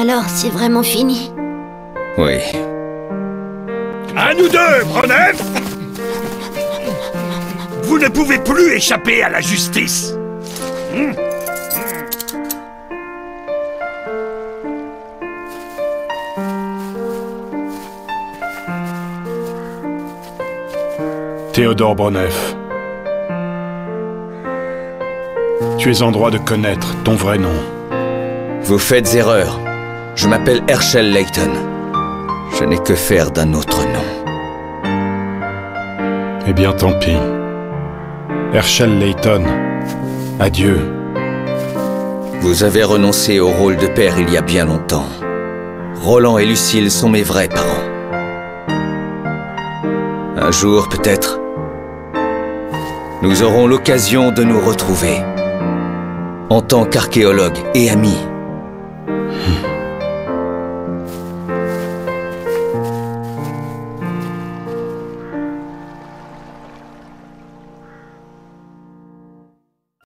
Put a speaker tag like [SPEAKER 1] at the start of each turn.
[SPEAKER 1] Alors, c'est vraiment fini?
[SPEAKER 2] Oui.
[SPEAKER 3] À nous deux, Bronef! Vous ne pouvez plus échapper à la justice.
[SPEAKER 4] Théodore Bronef, tu es en droit de connaître ton vrai nom.
[SPEAKER 2] Vous faites erreur. Je m'appelle Herschel Layton. Je n'ai que faire d'un autre nom.
[SPEAKER 4] Eh bien, tant pis. Herschel Layton, adieu.
[SPEAKER 2] Vous avez renoncé au rôle de père il y a bien longtemps. Roland et Lucille sont mes vrais parents. Un jour, peut-être, nous aurons l'occasion de nous retrouver. En tant qu'archéologue et ami.